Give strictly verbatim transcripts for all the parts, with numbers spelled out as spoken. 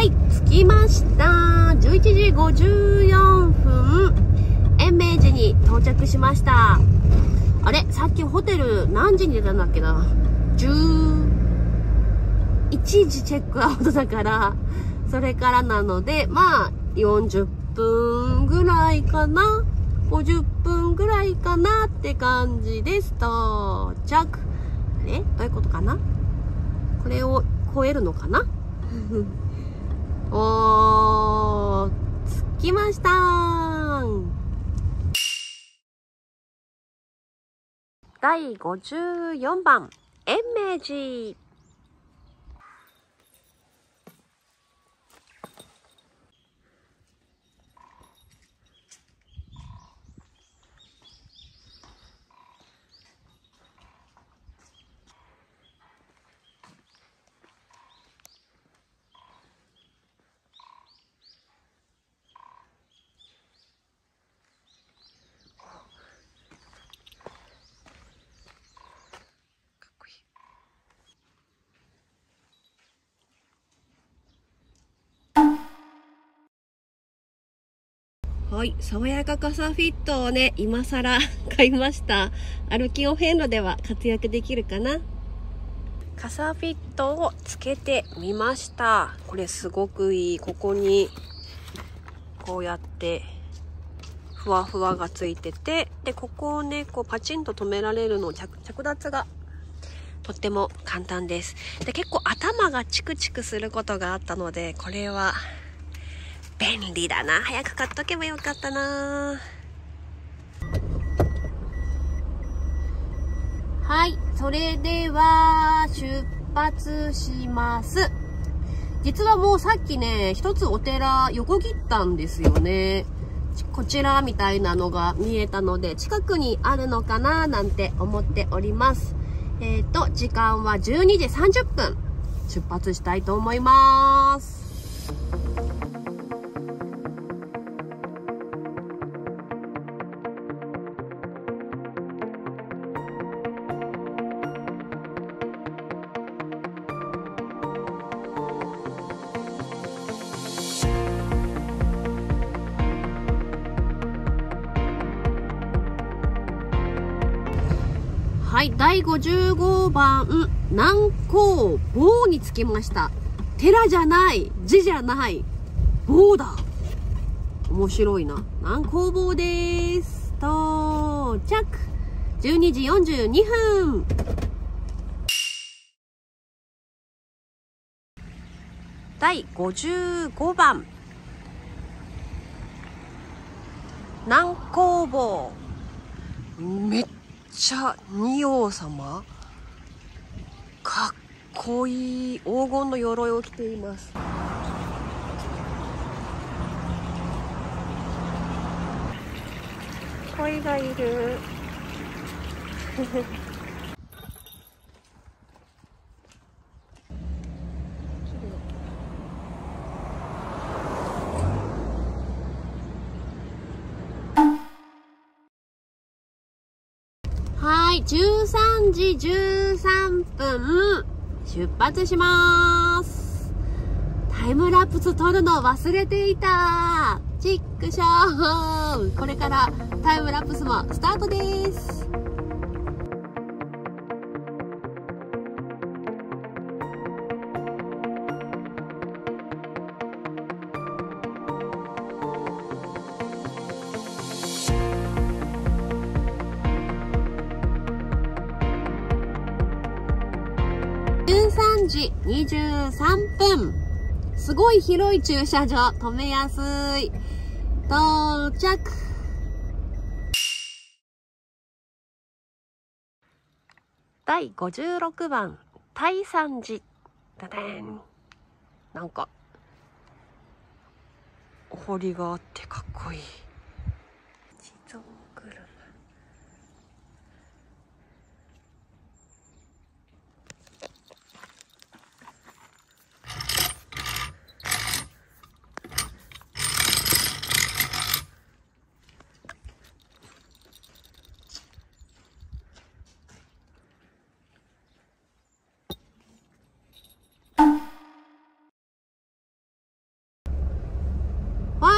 はい、着きました。じゅういちじごじゅうよんぷん、延命寺に到着しました。あれ、さっきホテル何時に出たんだっけな。じゅういちじチェックアウトだから、それからなので、まあ、よんじゅっぷんぐらいかな。ごじゅっぷんぐらいかなって感じです。到着。あれ？どういうことかな？これを超えるのかな？おー、着きましたー。だいごじゅうよんばん、延命寺。はい、爽やか傘フィットをね、今更買いました。歩きお遍路では活躍できるかな。傘フィットをつけてみました。これすごくいい。ここにこうやってふわふわがついてて、でここをね、こうパチンと止められるの、着着脱がとっても簡単です。で結構頭がチクチクすることがあったので、これは便利だな。早く買っとけばよかったな。はい、それでは出発します。実はもうさっきね、一つお寺横切ったんですよね。こちらみたいなのが見えたので、近くにあるのかななんて思っております。えっと、時間はじゅうにじさんじゅっぷん。出発したいと思います。はい、だいごじゅうごばん、南光坊に着きました。寺じゃない、寺じゃない、坊だ。面白いな。南光坊です。到着。じゅうにじよんじゅうにふん。だいごじゅうごばん、南光坊。めっちゃ仁王様、かっこいい。黄金の鎧を着ています。鯉がいる。はい、じゅうさんじじゅうさんぷん、出発します。タイムラプス撮るの忘れていた。チックショー。これからタイムラプスもスタートです。じゅうさんじにじゅうさんぷん。すごい広い駐車場。止めやすい。到着。だいごじゅうろくばん、大山寺。だでん。なんか、お堀があってかっこいい。地蔵車。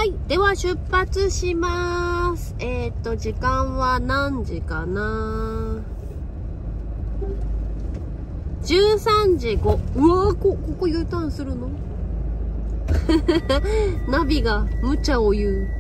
はい。では出発します。えっと、時間は何時かな？ じゅうさんじご。うわー、こ、ここ U ターンするの？ナビが無茶を言う。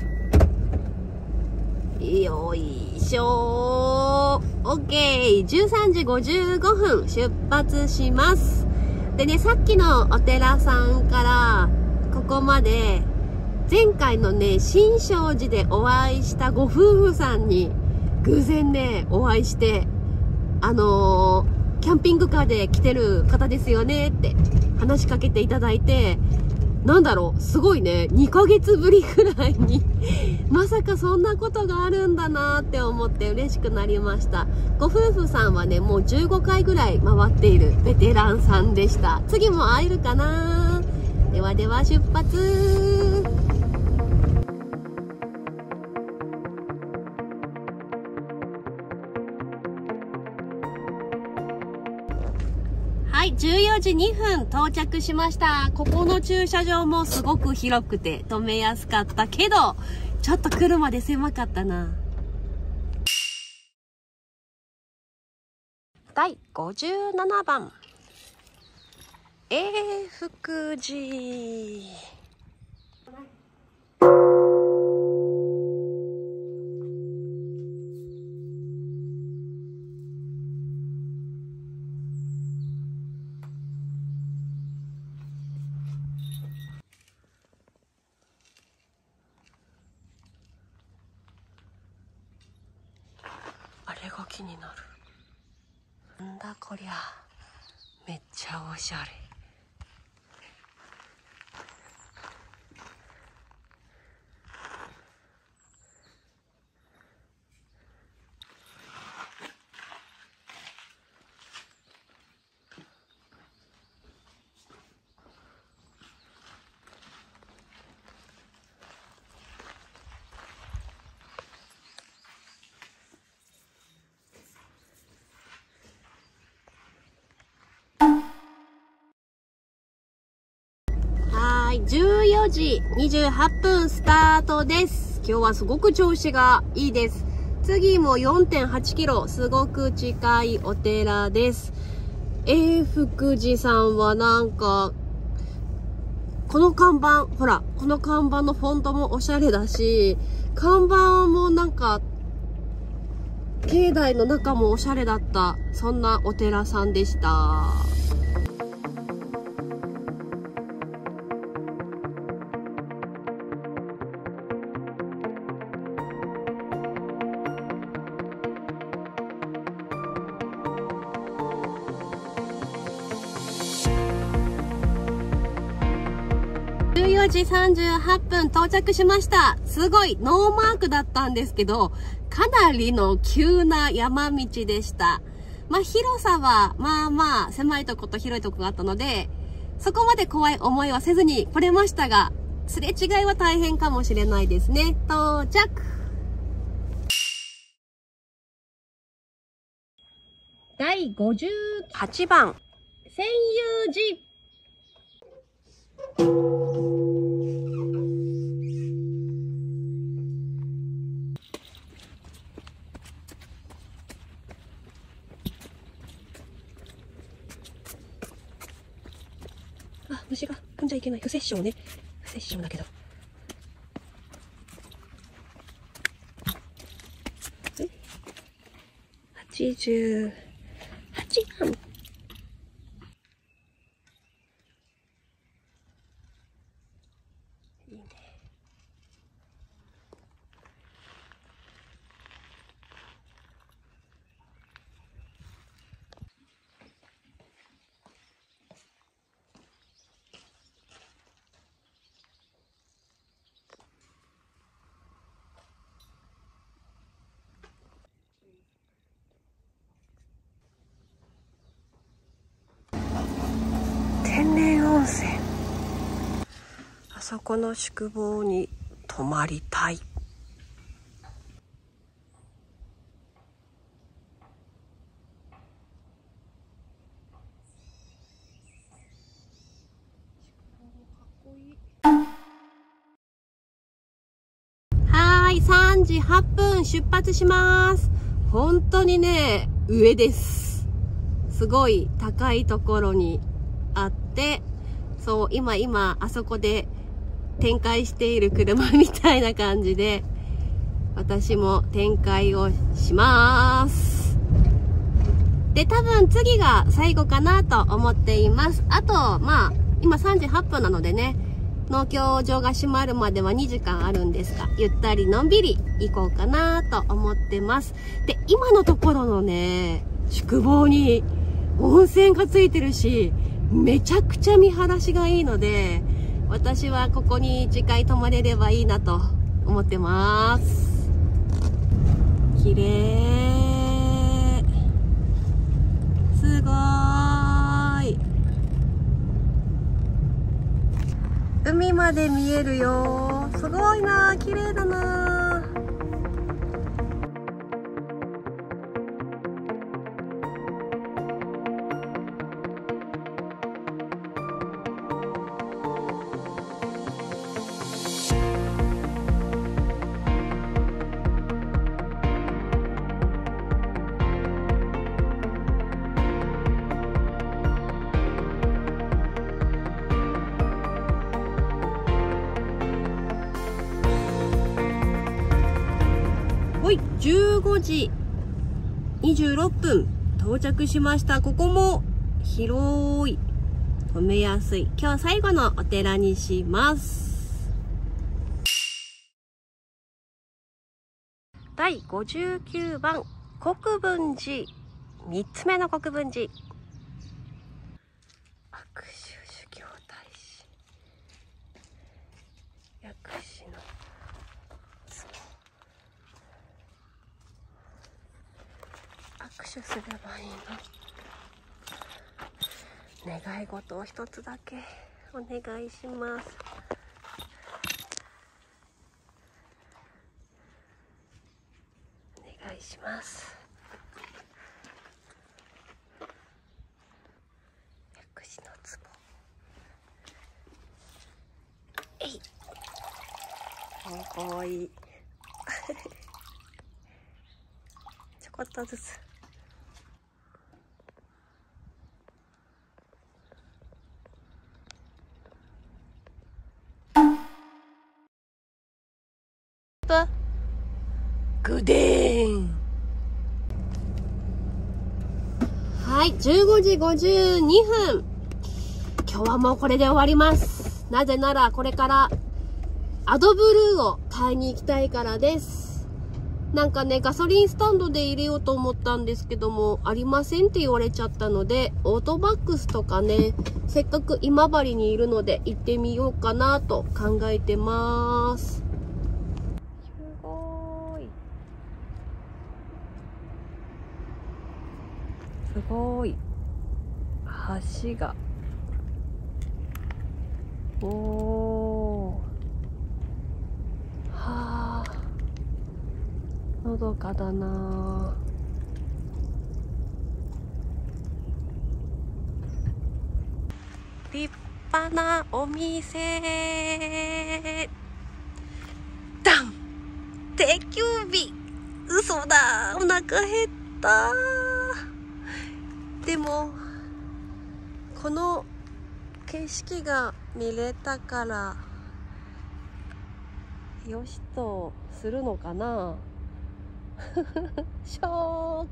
よいしょー。オッケー。じゅうさんじごじゅうごふん出発します。でね、さっきのお寺さんからここまで、前回のね、新勝寺でお会いしたご夫婦さんに偶然ね、お会いして、あのー、キャンピングカーで来てる方ですよねって話しかけていただいて、なんだろう、すごいね、にかげつぶりくらいにまさかそんなことがあるんだなって思って嬉しくなりました。ご夫婦さんはね、もうじゅうごかいぐらい回っているベテランさんでした。次も会えるかな？ではでは出発。はい、じゅうよじにふん到着しました。ここの駐車場もすごく広くて止めやすかったけど、ちょっと車で狭かったな。だいごじゅうななばん、永福寺。あれが気になる。なんだこりゃ、めっちゃおしゃれ。はい、じゅうよじにじゅうはっぷんスタートです。今日はすごく調子がいいです。次も よんてんはちキロ、すごく近いお寺です。永福寺さんはなんか、この看板、ほら、この看板のフォントもおしゃれだし、看板もなんか、境内の中もおしゃれだった、そんなお寺さんでした。じゅうよじさんじゅうはっぷん到着しました。すごいノーマークだったんですけど、かなりの急な山道でした。まあ広さはまあまあ狭いとこと広いとこがあったので、そこまで怖い思いはせずに来れましたが、すれ違いは大変かもしれないですね。到着。だいごじゅうはちばん、千遊寺。あ、虫が踏んじゃいけない。不殺生ね。不殺生だけど。はちじゅうはちばん。いいね。天然温泉。あそこの宿坊に泊まりたい。 じはっぷん出発します。本当にね、上です。すごい高いところにあって、そう、今今、あそこで展開している車みたいな感じで、私も展開をします。で、多分次が最後かなと思っています。あと、まあ、今さんじはっぷんなのでね、農協場が閉まるまではにじかんあるんですが、ゆったりのんびり行こうかなと思ってます。で、今のところのね、宿坊に温泉がついてるし、めちゃくちゃ見晴らしがいいので、私はここに次回泊まれればいいなと思ってます。綺麗。すごーい。海まで見えるよ。すごいな、綺麗だな。じゅうごじにじゅうろっぷん到着しました。ここも広い、止めやすい。今日最後のお寺にします。だいごじゅうきゅうばん国分寺、みっつめの国分寺。悪臭修行大師、薬師の握手すればいいの。願い事を一つだけお願いします。お願いします。薬師の壺。えい。かわいい。ちょこっとずつ。グデーン。はい、じゅうごじごじゅうにふん。今日はもうこれで終わります。なぜならこれからアドブルーを買いに行きたいからです。なんかね、ガソリンスタンドで入れようと思ったんですけども、ありませんって言われちゃったので、オートバックスとかね、せっかく今治にいるので行ってみようかなと考えてます。すごーい。すごい。橋が。おー。はあ。のどかだな。立派なお店。ダン。定休日。嘘だ。お腹減った。でもこの景色が見れたからよしとするのかな。ショック。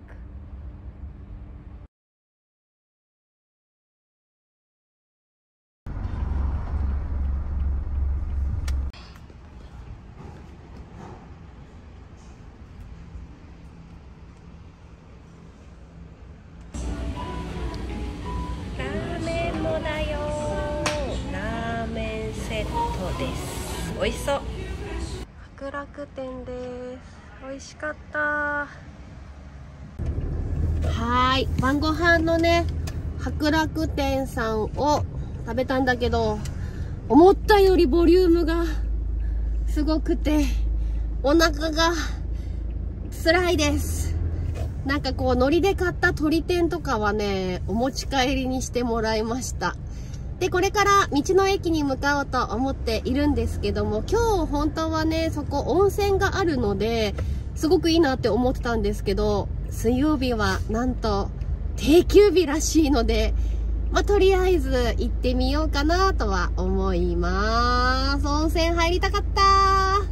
ラーメンもだよ。ラーメンセットです。美味しそう。博楽店です。美味しかった。はーい、晩ご飯のね、博楽店さんを食べたんだけど、思ったよりボリュームがすごくてお腹が辛いです。なんかこう海苔で買った鶏天とかはね、お持ち帰りにしてもらいました。 で、これから道の駅に向かおうと思っているんですけども、今日本当はね、そこ温泉があるので、すごくいいなって思ってたんですけど、水曜日はなんと定休日らしいので、まあ、とりあえず行ってみようかなとは思います。温泉入りたかったー。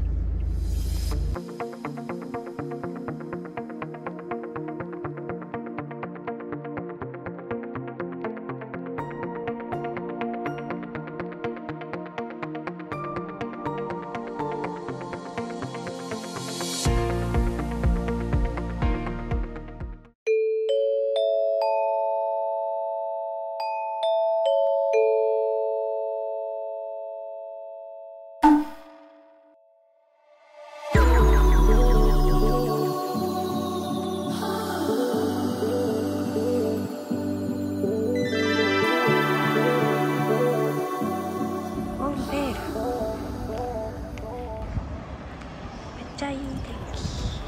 めっちゃいい天気。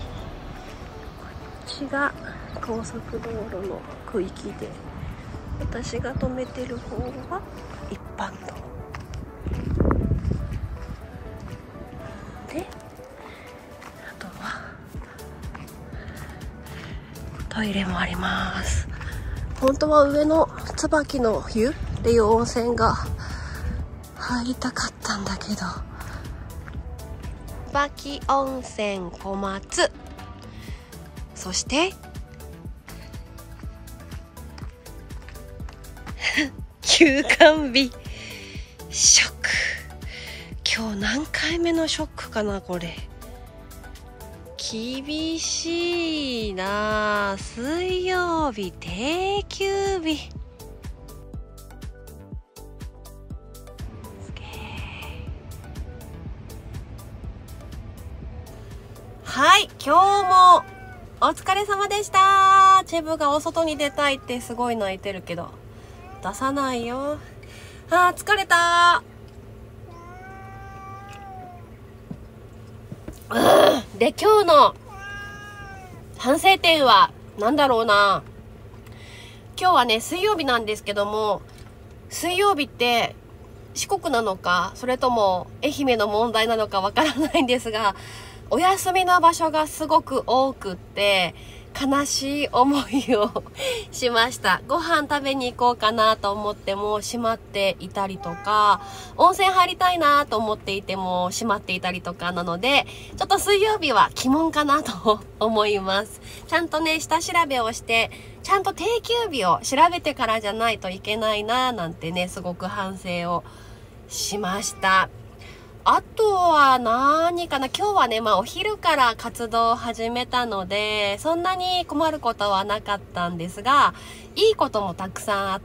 こっちが高速道路の区域で、私が止めてる方は一般道で、あとはトイレもあります。本当は上の椿の湯っていう温泉が入りたかったんだけど、椿温泉小松、そして休館日ショック。今日何回目のショックかなこれ。厳しいな。水曜日定休日。はい、今日もお疲れ様でした。チェブがお外に出たいってすごい泣いてるけど出さないよ。あー疲れたー。うん。で、今日の反省点は何だろうな。今日はね、水曜日なんですけども、水曜日って四国なのかそれとも愛媛の問題なのかわからないんですが、お休みの場所がすごく多くって悲しい思いをしました。ご飯食べに行こうかなと思っても閉まっていたりとか、温泉入りたいなと思っていても閉まっていたりとかなので、ちょっと水曜日は鬼門かなと思います。ちゃんとね、下調べをしてちゃんと定休日を調べてからじゃないといけないななんてね、すごく反省をしました。あとは何かな。今日はね、まあお昼から活動を始めたので、そんなに困ることはなかったんですが、いいこともたくさんあって、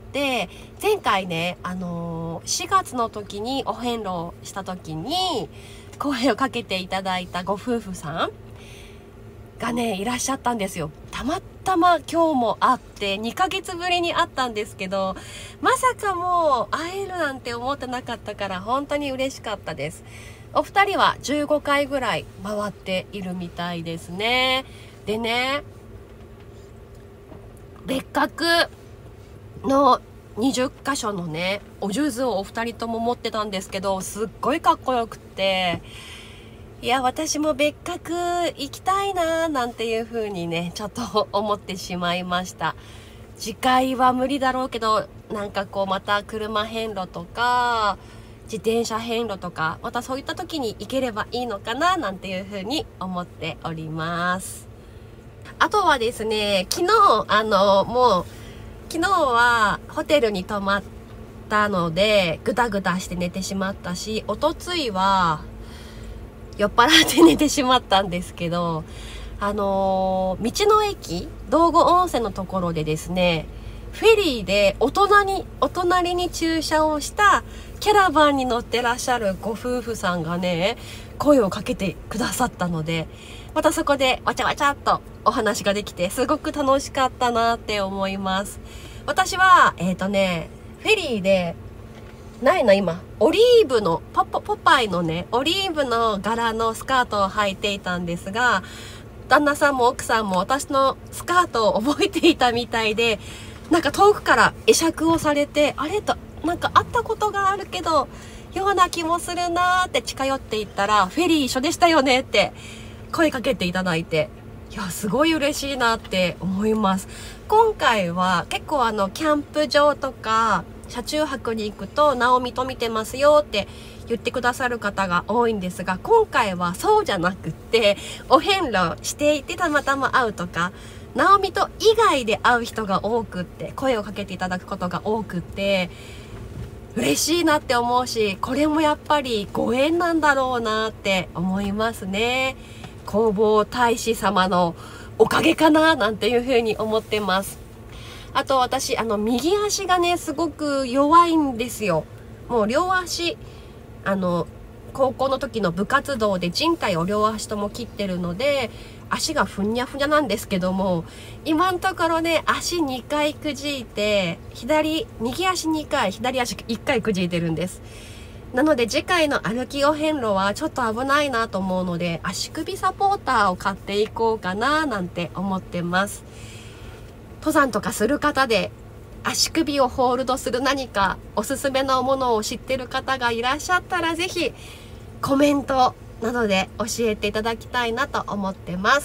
前回ね、あのー、しがつの時にお遍路した時に声をかけていただいたご夫婦さんがね、いらっしゃったんですよ。たまたま今日も会ってにかげつぶりに会ったんですけど、まさかもう会えるなんて思ってなかったから本当に嬉しかったです。お二人はじゅうごかいぐらい回っているみたいですね。でね、別格のにじゅっかしょのねお数珠をお二人とも持ってたんですけど、すっごいかっこよくって、いや私も別格行きたいなーなんていう風にねちょっと思ってしまいました。次回は無理だろうけど、なんかこうまた車遍路とか自転車遍路とか、またそういった時に行ければいいのかななんていう風に思っております。あとはですね、昨日あのもう昨日はホテルに泊まったのでぐだぐだして寝てしまったし、おとついは酔っ払って寝てしまったんですけど、あのー、道の駅道後温泉のところでですね、フェリーでお隣にお隣に駐車をしたキャラバンに乗ってらっしゃるご夫婦さんがね声をかけてくださったので、またそこでわちゃわちゃっとお話ができてすごく楽しかったなって思います。私はえっとねフェリーでないな今オリーブのポポポパイのねオリーブの柄のスカートを履いていたんですが、旦那さんも奥さんも私のスカートを覚えていたみたいで、なんか遠くから会釈をされて、あれとなんか会ったことがあるけどような気もするなーって近寄っていったら、フェリー一緒でしたよねって声かけていただいて、いやすごい嬉しいなって思います。今回は結構あのキャンプ場とか車中泊に行くとナオミと見てますよって言ってくださる方が多いんですが、今回はそうじゃなくって、お遍路していてたまたま会うとか、ナオミと以外で会う人が多くって、声をかけていただくことが多くって、嬉しいなって思うし、これもやっぱりご縁なんだろうなって思いますね。弘法大師様のおかげかななんていうふうに思ってます。あと私、あの右足がねすごく弱いんですよ。もう両足、あの高校の時の部活動で靭帯を両足とも切ってるので、足がふにゃふにゃなんですけども、今のところね足にかいくじいて、左右足にかい、左足いっかいくじいてるんです。なので次回の歩きお遍路はちょっと危ないなと思うので、足首サポーターを買っていこうかななんて思ってます。登山とかする方で足首をホールドする何かおすすめのものを知ってる方がいらっしゃったら、ぜひコメントなどで教えていただきたいなと思ってます。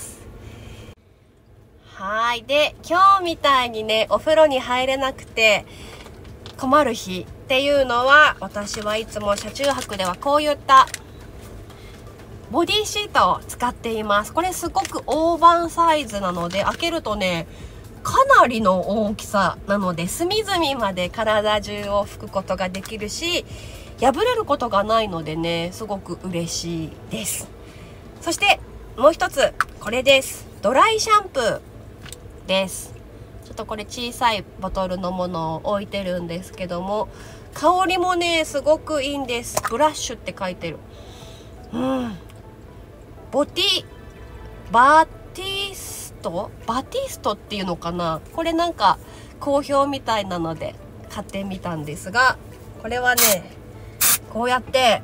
はい。で、今日みたいにねお風呂に入れなくて困る日っていうのは、私はいつも車中泊ではこういったボディシートを使っています。これすごく大判サイズなので、開けるとねかなりの大きさなので、隅々まで体中を拭くことができるし、破れることがないのでねすごく嬉しいです。そしてもう一つ、これです。ドライシャンプーです。ちょっとこれ小さいボトルのものを置いてるんですけども、香りもねすごくいいんです。ブラッシュって書いてる。うんボティバティストバティストっていうのかな、これなんか好評みたいなので買ってみたんですが、これはねこうやって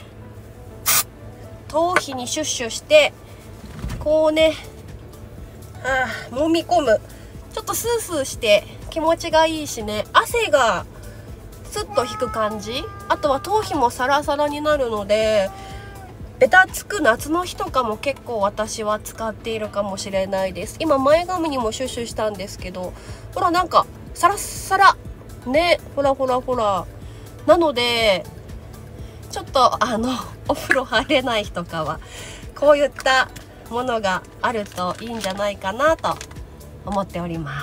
頭皮にシュッシュしてこうね、ああ揉み込む。ちょっとスースーして気持ちがいいしね、汗がスッと引く感じ。あとは頭皮もサラサラになるので、ベタつく夏の日とかも結構私は使っているかもしれないです。今前髪にもシュッシュしたんですけど、ほらなんかサラッサラね、ほらほらほら。なのでちょっとあのお風呂入れない日とかはこういったものがあるといいんじゃないかなと思っております。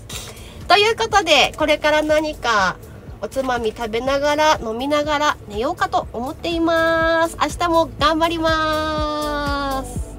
ということで、これから何かおつまみ食べながら飲みながら寝ようかと思っています。明日も頑張ります。